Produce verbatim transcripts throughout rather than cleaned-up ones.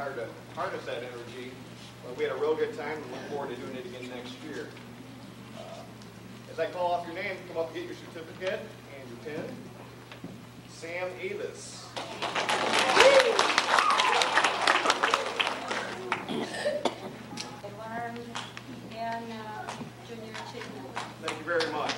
Hard to harness that energy, but we had a real good time and look forward to doing it again next year. Uh, as I call off your name, come up and get your certificate and your pin. Sam Avis. Alarm and uh, junior achievement. Thank you very much.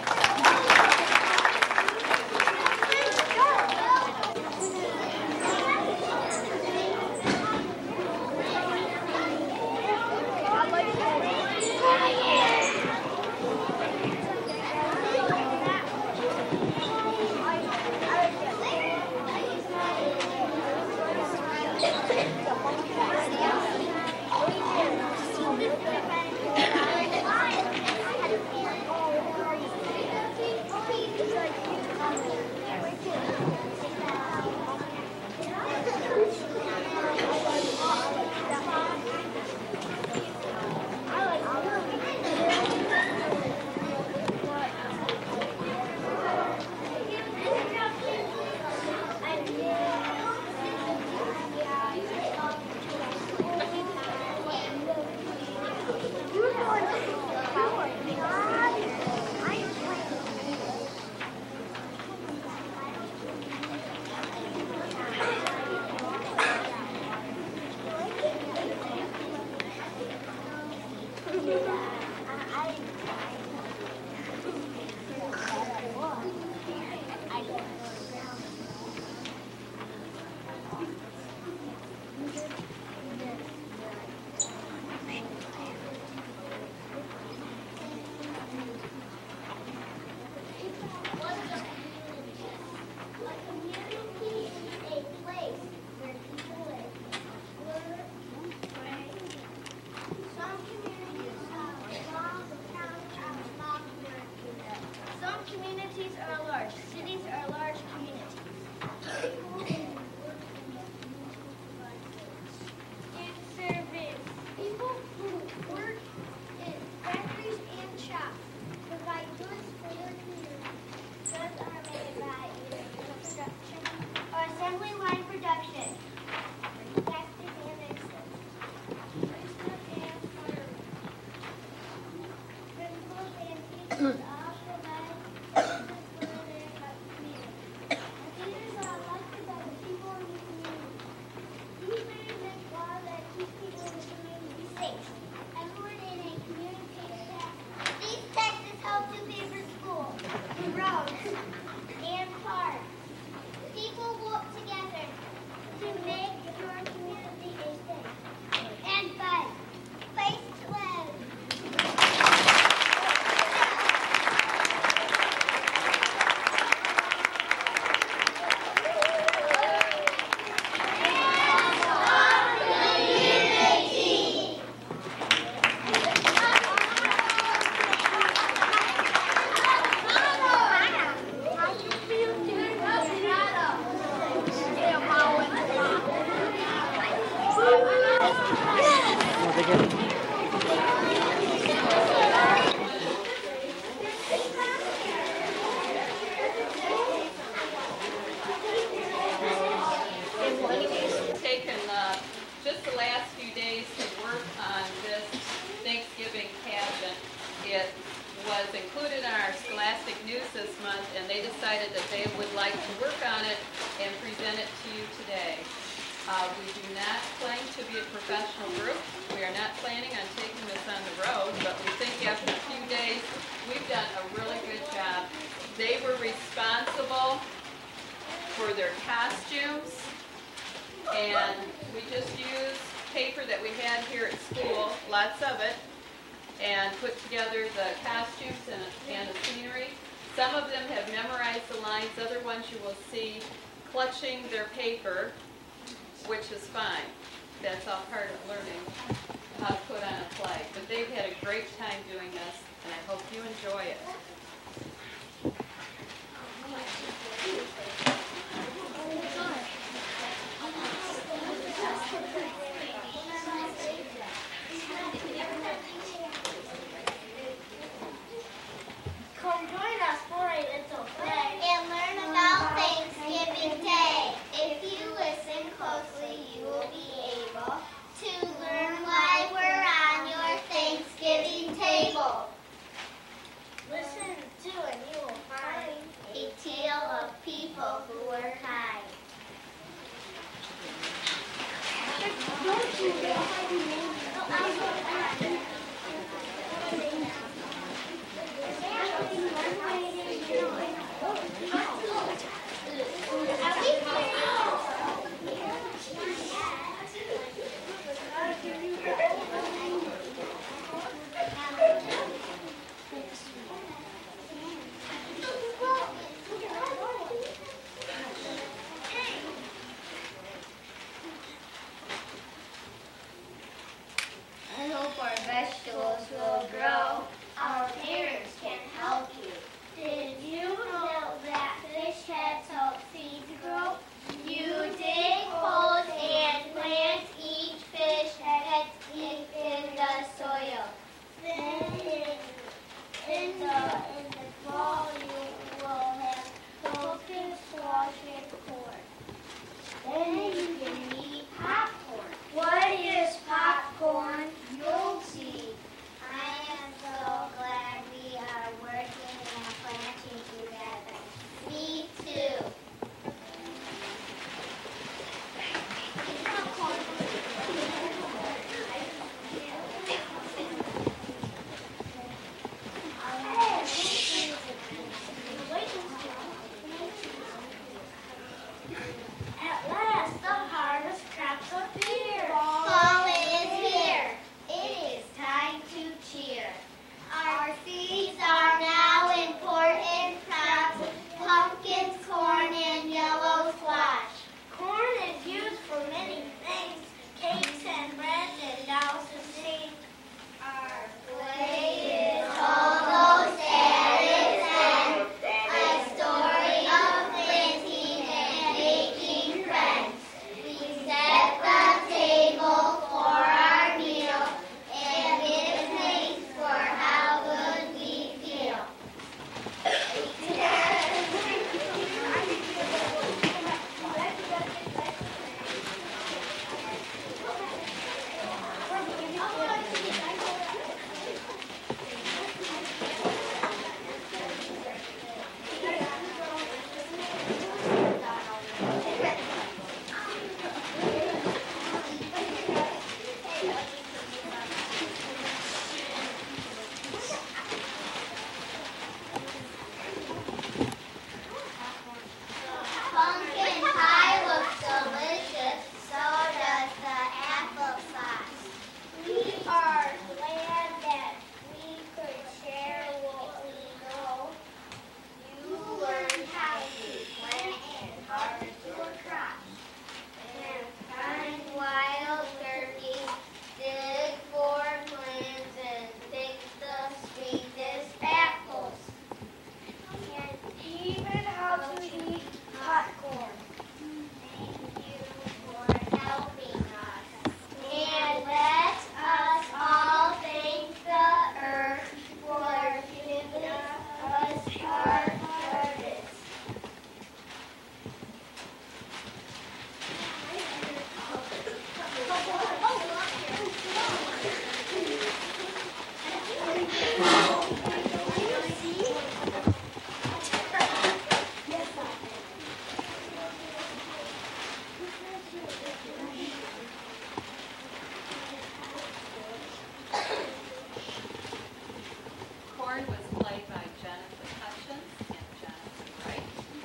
Clutching their paper, which is fine. That's all part of learning how to put on a play. But they've had a great time doing this, and I hope you enjoy it. Come join us for a little play and learn about Thanksgiving Day. If you listen closely, you will be able I hope our vegetables will grow. Our parents can help you. Did you know that fish heads help seeds grow? You dig holes and plant each fish head in, in the soil. Then in, in, the, in the fall you will have pumpkin, squash, and corn. Then you can eat popcorn. What is popcorn? You'll see. I am so glad we are working and planting together. Me too. At last, the harvest crops appear. Fall is here. It is time to cheer. Our seeds are now important crops: pumpkins, corn, and yellow squash. Corn is used for many things: cakes and bread and also seeds. Our play is almost at its end. A story of planting and making friends. We set the table for our meal and give thanks for how good we feel. Pumpkin pie looks delicious, so does the applesauce. We are glad that we could share what we know. You learned how to plant and harvest your crops, and find wild turkeys, dig for plants, and pick the sweetest apples. And even how to eat popcorn. Thank you for helping us. And let us all thank the earth for giving us our harvest. Corn was played by Jonathan Hutchins and Jonathan Wright.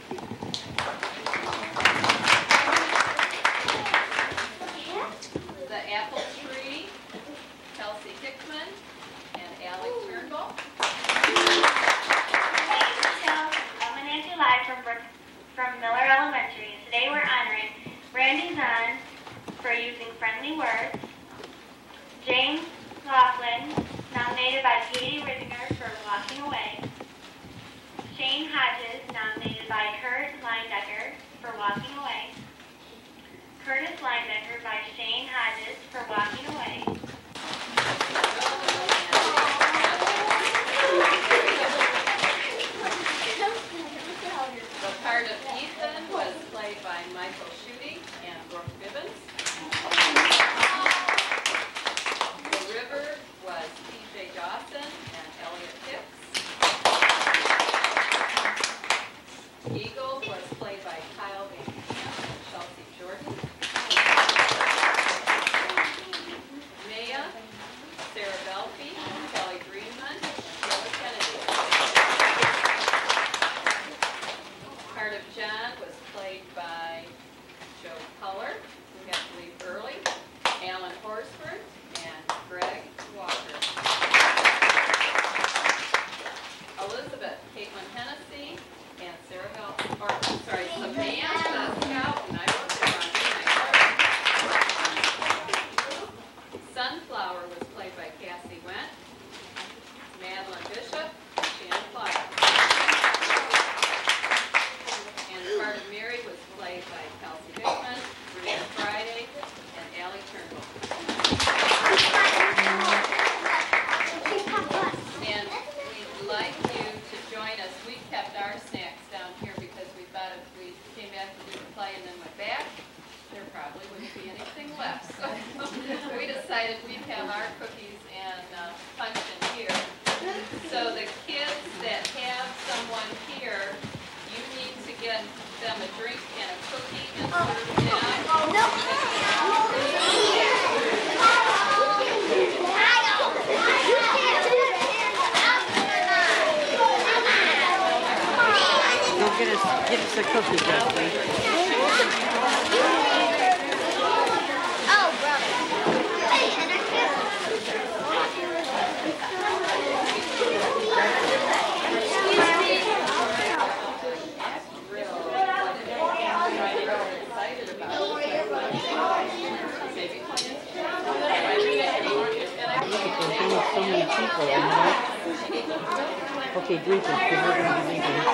The apple tree, Kelsey Hickman and Alec Turnbull. Coming at you live from, Brook- from Miller Elementary. Today we're honoring Randy Zahn for using friendly words, James Laughlin, nominated by Katie Ridinger for walking away, Shane Hodges, nominated by Kurt Leindecker for walking away, Curtis Leindecker by Shane Hodges for walking away, The part of Ethan was played by Michael Schutte and Brooke Bibbins. The river was P J Dawson and Elliot Hicks. Eagle was played by Kyle Van Camp and Chelsea Jordan. decided we'd have our cookies and uh, punch in here. So the kids that have someone here, you need to get them a drink and a cookie and serve them. Go get us, get us a cookie, Jeffrey. Oh, brother. Hey, and I There's so many people, you know? Okay, drink it, because we're going to be drinking.